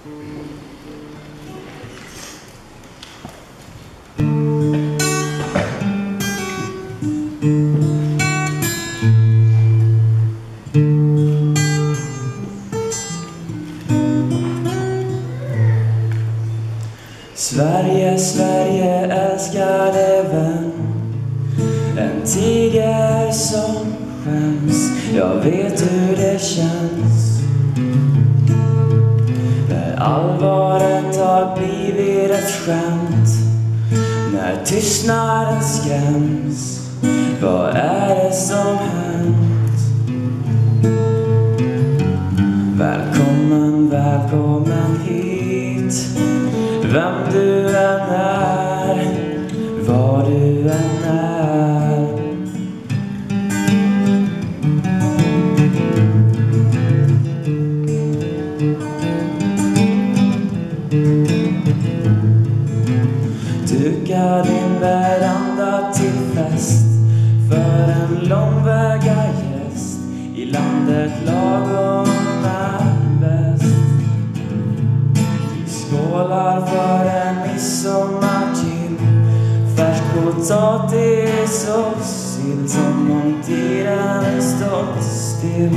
Sverige, Sverige, älskade vän, en tiger som skäms. Jag vet hur det känns när allvaret har blivit ett skämt, när tystnaden skräms. Vad är det som hänt? Välkommen, välkommen hit, vem du än är, var du än är. Duka din veranda till fest för en långväga gäst. I landet lagom är bäst. Skålar för en midsommar till, färsk potatis och sill, som om tiden stått still.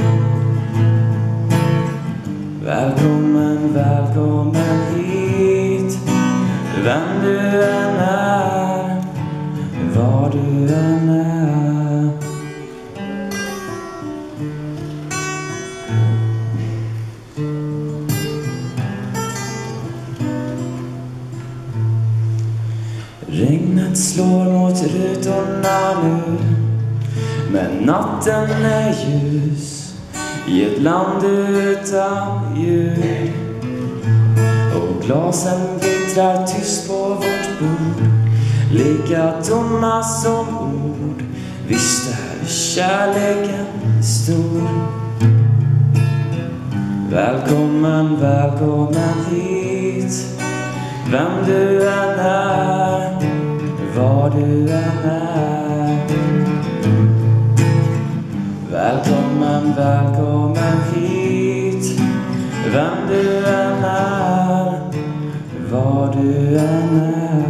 Välkommen, välkommen hit, vem du än är, var du än är. Regnet slår mot rutorna nu, men natten är ljus i ett land utan ljud. Och glasen glittrar tyst på vårt bord, lika tomma som ord. Visst är kärleken stor. Välkommen, välkommen hit, vem du än är, var du än är. Välkommen, välkommen hit, vem du än är, var du än är.